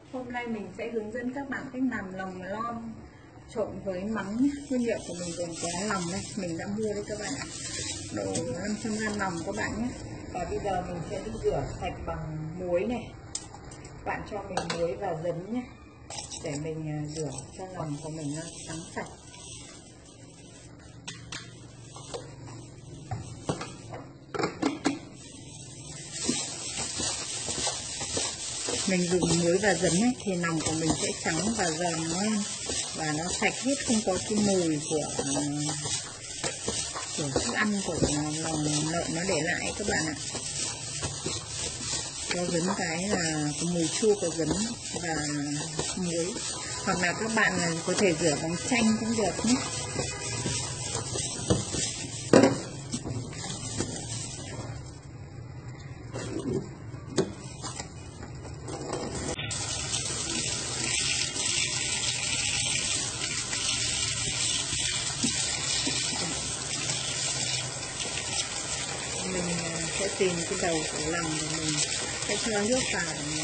Hôm nay mình sẽ hướng dẫn các bạn cách làm lòng lon trộn với mắm nhé. Nguyên liệu của mình gồm có lòng đây, mình đã mua đấy các bạn ạ. Độ 500g lòng các bạn nhé. Và bây giờ mình sẽ đi rửa sạch bằng muối này. Bạn cho mình muối và giấm nhé, để mình rửa cho lòng của mình nó trắng sạch. Mình dùng muối và giấm ấy, thì lòng của mình sẽ trắng và giòn ngon và nó sạch hết, không có cái mùi của thức ăn của lòng lợn nó để lại các bạn ạ. Có giấm cái là có mùi chua của giấm và muối, hoặc là các bạn có thể rửa bằng chanh cũng được nhé. Mình sẽ tìm cái đầu của lòng của mình sẽ cho nước vào.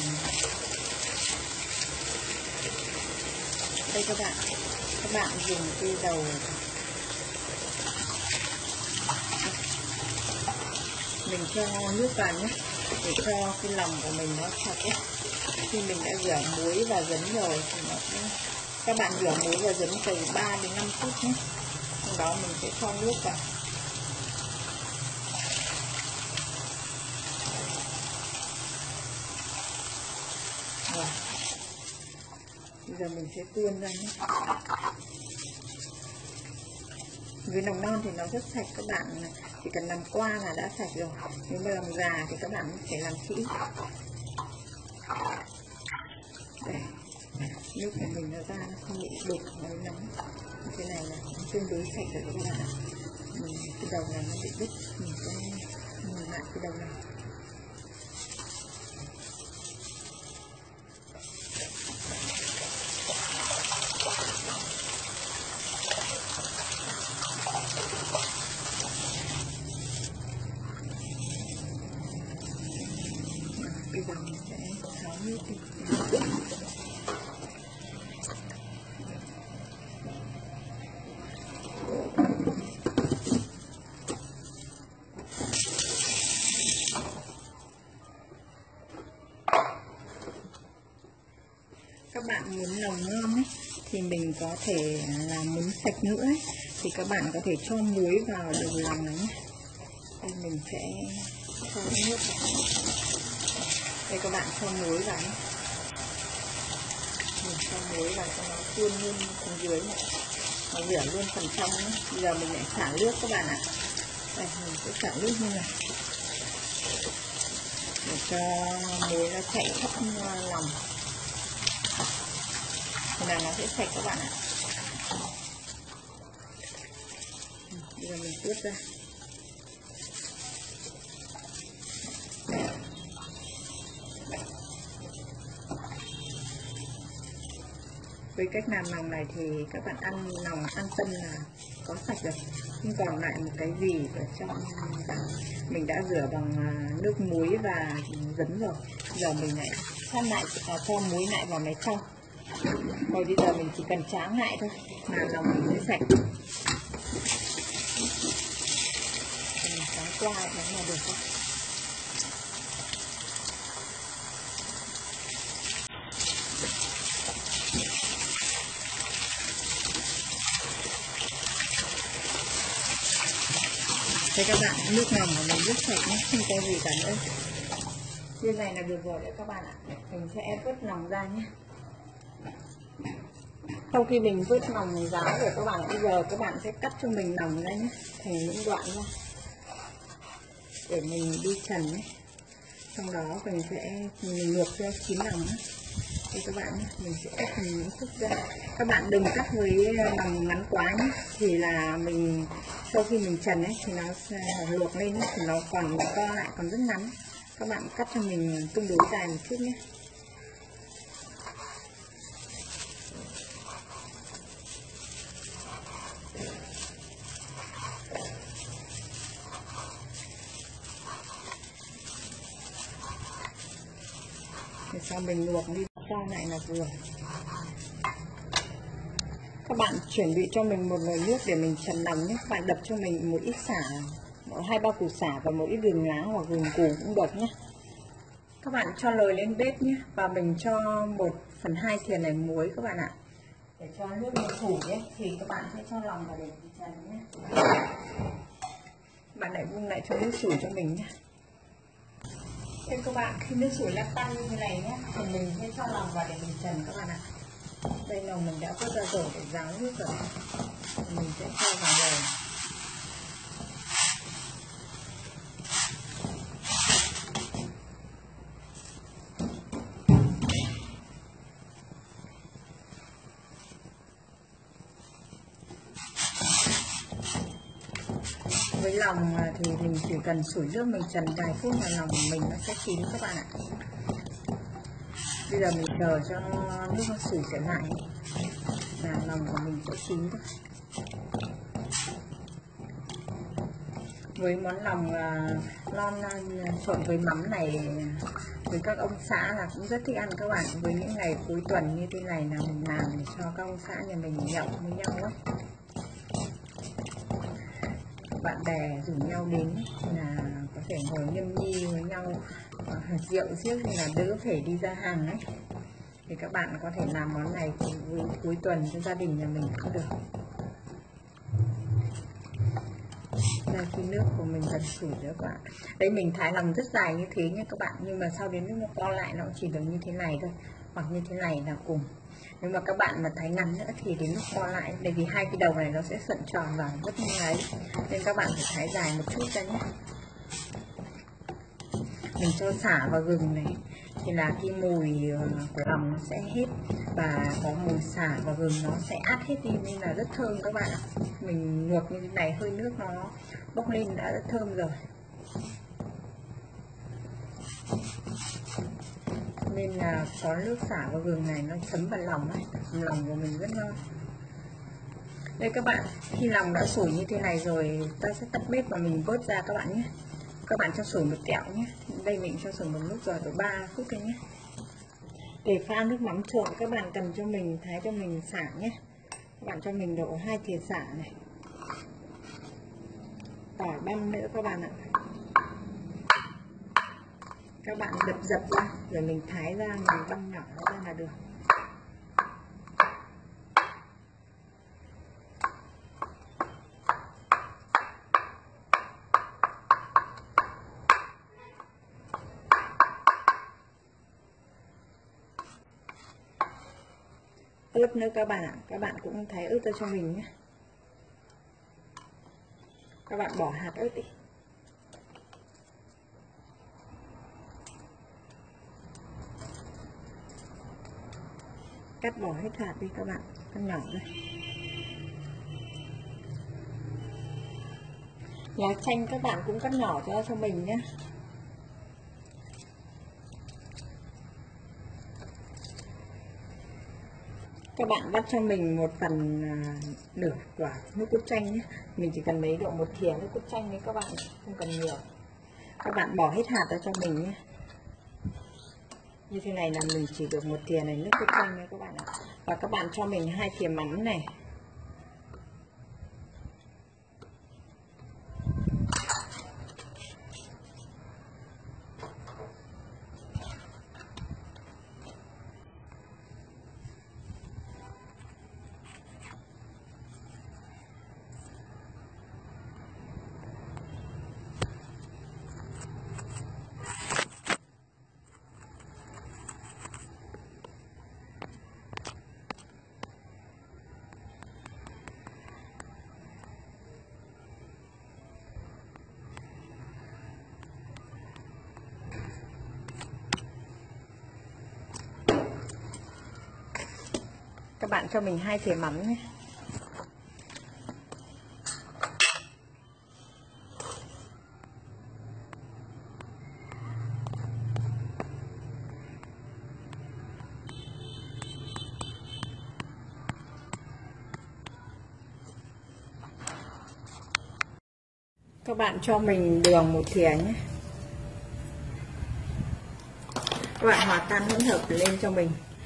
Đây các bạn dùng cái đầu, mình cho nước vào nhé, để cho cái lòng của mình nó sạch ấy. Khi mình đã rửa muối và giấm rồi thì các bạn rửa muối và giấm từ 3 đến 5 phút nhé. Sau đó mình sẽ cho nước vào. Rồi. Bây giờ mình sẽ tuôn ra nhé. Với lòng non thì nó rất sạch, các bạn chỉ cần làm qua là đã sạch rồi. Nếu mà làm già thì các bạn phải làm kỹ. Đây, nước của mình nó ra, nó không bị đục nó nóng. Cái này là tương đối sạch rồi các bạn ạ. Cái đầu này nó bị đứt, mình sẽ nhìn lại cái đầu này. Bây giờ mình sẽ tháo nước đi. Các bạn muốn lòng ngon ấy, thì mình có thể làm muốn sạch nữa ấy, thì các bạn có thể cho muối vào đầu lòng này nhé. Đây mình sẽ cho nước vào. Đây các bạn cho muối vào nhé. Mình cho muối vào cho nó tuôn lên xuống dưới này. Nó rửa luôn phần trong nhé. Bây giờ mình lại xả nước các bạn ạ. Đây mình sẽ xả nước như này, để cho muối nó chảy khắp lòng. Thế là nó sẽ sạch các bạn ạ. Bây giờ mình tuốt ra. Với cách làm lòng này thì các bạn ăn lòng an tâm là có sạch rồi, không còn lại một cái gì ở trong. Mình đã rửa bằng nước muối và giấm rồi. Giờ mình lại sát lại cho muối lại vào máy sau. Rồi bây giờ mình chỉ cần tráng lại thôi là lòng mình sẽ sạch. Mình tráng qua lại nó là được thôi. Đây các bạn, nước lòng của mình rất sạch nhé, không có gì cả nữa. Như này là được rồi đấy các bạn ạ. Mình sẽ vớt lòng ra nhé. Sau khi mình vớt lòng ráo rồi các bạn, bây giờ các bạn sẽ cắt cho mình lòng ra nhé, thành những đoạn ra để mình đi trần nhé. Sau đó mình sẽ luộc cho chín lòng nhé. Đây các bạn nhé, mình sẽ cắt thành những khúc ra. Các bạn đừng cắt với lòng ngắn quá nhé, thì là mình sau khi mình trần ấy thì nó luộc lên ấy, thì nó còn co lại, còn rất ngắn. Các bạn cắt cho mình tương đối dài một chút nhé. Để sau mình luộc đi. ra lại là vừa. Các bạn chuẩn bị cho mình một nồi nước để mình trần lòng nhé. Các bạn đập cho mình một ít sả, 2-3 củ sả và một ít gừng lá hoặc gừng củ cũng được nhé. Các bạn cho nồi lên bếp nhé, và mình cho 1/2 thìa này muối các bạn ạ. Để cho nước nó phủ nhé, thì các bạn sẽ cho lòng vào để trần nhé. Bạn lại vung lại cho nước sủi cho mình nhé. Thế các bạn, khi nước sủi đã tăng như thế này nhé, thì mình sẽ cho lòng vào để mình trần các bạn ạ. Đây lòng mình đã vớt ra rồi để ráo nước rồi, mình sẽ cho vào nồi. Với lòng thì mình chỉ cần sủi nước mình trần vài phút là lòng mình nó sẽ chín các bạn ạ. Bây giờ mình chờ cho nước nó sủi trở lại là lòng của mình sẽ chín thôi. Với món lòng lon trộn với mắm này với các ông xã là cũng rất thích ăn các bạn. Với những ngày cuối tuần như thế này là mình làm để cho các ông xã nhà mình nhậu với nhau ấy. Bạn bè rủ nhau đến là có thể ngồi nhâm nhi với nhau rượu riếc thì là đỡ phải đi ra hàng ấy. Thì các bạn có thể làm món này cuối tuần cho gia đình nhà mình cũng được. Đây, khi nước của mình dần sủi nữa các bạn. Đấy, mình thái lòng rất dài như thế nha các bạn, nhưng mà sau đến lúc nó co lại nó chỉ được như thế này thôi, hoặc như thế này là cùng. Nhưng mà các bạn mà thái ngắn nữa thì đến lúc co lại, bởi vì hai cái đầu này nó sẽ sận tròn vào rất như ấy, nên các bạn phải thái dài một chút ra nhé. Mình cho sả và gừng này thì là cái mùi của lòng nó sẽ hết, và có mùi sả và gừng nó sẽ át hết đi nên là rất thơm các bạn ạ. Mình luộc như thế này hơi nước nó bốc lên đã rất thơm rồi, nên là có nước sả và gừng này nó thấm vào lòng ấy, lòng của mình rất ngon. Đây các bạn, khi lòng đã sủi như thế này rồi ta sẽ tắt bếp và mình vớt ra các bạn nhé. Các bạn cho sủi một tẹo nhé. Đây mình cho sủi một lúc rồi, được 3 phút thôi nhé. Để pha nước mắm trộn các bạn cần cho mình thái cho mình sả nhé. Các bạn cho mình đổ 2 thìa sả này, tỏi băm nữa các bạn ạ. Các bạn đập dập ra rồi mình thái ra, mình băm nhỏ nó ra là được. Ớt nữa các bạn ạ, các bạn cũng thái ớt ra cho mình nhé. Các bạn bỏ hạt ớt đi. Cắt bỏ hết hạt đi các bạn, cắt nhỏ ra. Lá chanh các bạn cũng cắt nhỏ cho mình nhé. Các bạn bắt cho mình 1/4 nửa quả nước cốt chanh nhé. Mình chỉ cần lấy độ 1 thìa nước cốt chanh đấy các bạn, không cần nhiều. Các bạn bỏ hết hạt ra cho mình nhé. Như thế này là mình chỉ được 1 thìa này nước cốt chanh đấy các bạn ạ. Và các bạn cho mình 2 thìa mắm này. Các bạn cho mình 2 thìa mắm nhé. Các bạn cho mình đường 1 thìa nhé. Các bạn hòa tan hỗn hợp lên cho mình.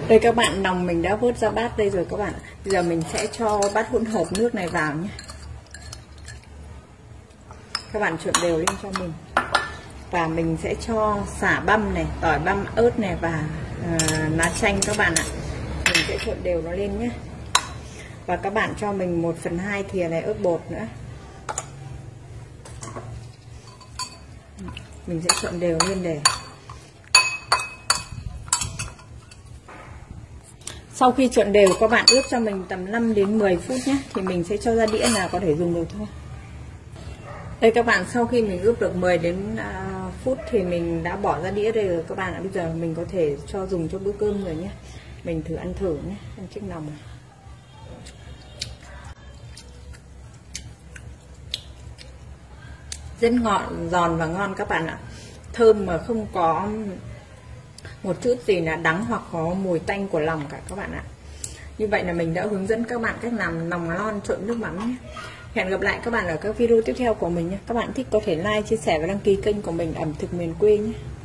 Đây các bạn, lòng mình đã vớt ra bát đây rồi các bạn. Bây giờ mình sẽ cho bát hỗn hợp nước này vào nhé. Các bạn trộn đều lên cho mình. Và mình sẽ cho sả băm này, tỏi băm, ớt này và lá chanh các bạn ạ. Mình sẽ trộn đều nó lên nhé. Và các bạn cho mình 1/2 thìa này ớt bột nữa. Mình sẽ trộn đều lên để. Sau khi trộn đều các bạn ướp cho mình tầm 5 đến 10 phút nhé. Thì mình sẽ cho ra đĩa là có thể dùng được thôi. Đây các bạn, sau khi mình ướp được 10 đến phút thì mình đã bỏ ra đĩa đây rồi các bạn ạ. Bây giờ mình có thể cho dùng cho bữa cơm rồi nhé. Mình thử ăn thử nhé, ăn chiếc lòng này. Rất ngọt, giòn và ngon các bạn ạ. Thơm mà không có một chút gì là đắng hoặc có mùi tanh của lòng cả các bạn ạ. Như vậy là mình đã hướng dẫn các bạn cách làm lòng lon trộn nước mắm nhé. Hẹn gặp lại các bạn ở các video tiếp theo của mình nhé. Các bạn thích có thể like, chia sẻ và đăng ký kênh của mình Ẩm Thực Miền Quê nhé.